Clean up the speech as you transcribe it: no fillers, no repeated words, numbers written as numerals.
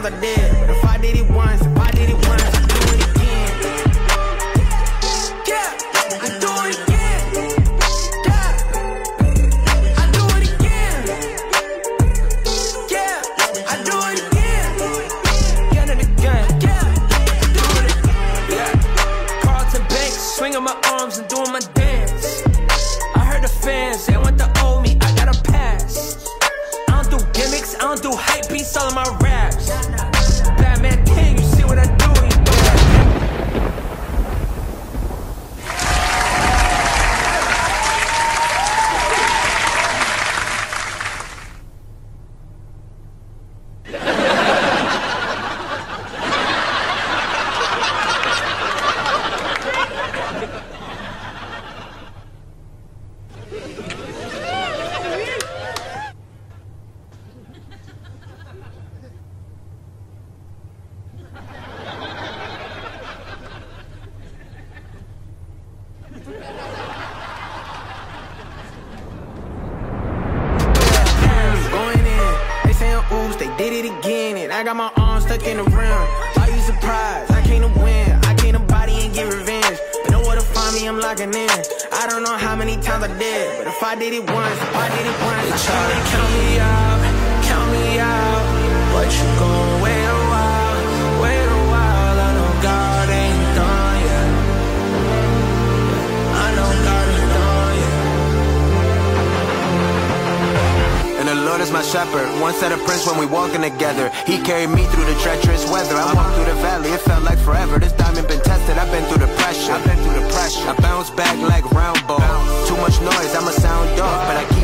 times I did, but if I did it once, I do it again. Yeah, I do it again. Yeah, I do it again. Yeah, I do it again. Again and again. Yeah, I do it. Yeah, Carlton Banks, swinging my arms and doing my dance. I heard the fans, they want to owe me, I got a pass. I don't do gimmicks, I don't do hype beats, all of my raps. Batman King, you see what I do? They did it again, and I got my arms stuck in the rim. Are you surprised? I came to win, I came to body and get revenge. You know where to find me, I'm locking in. I don't know how many times I did, but if I did it once, if I did it once, they try to count me out, but you gon' wait a while, I know God ain't done yet. I know God ain't done yet. And the Lord is my shepherd, once said a prince when we walking together. He carried me through the treacherous weather. I walked through the valley, it felt like forever. This diamond been tested, I've been through the pressure. I bounce back like round ball. Too much noise, I'ma sound off, but I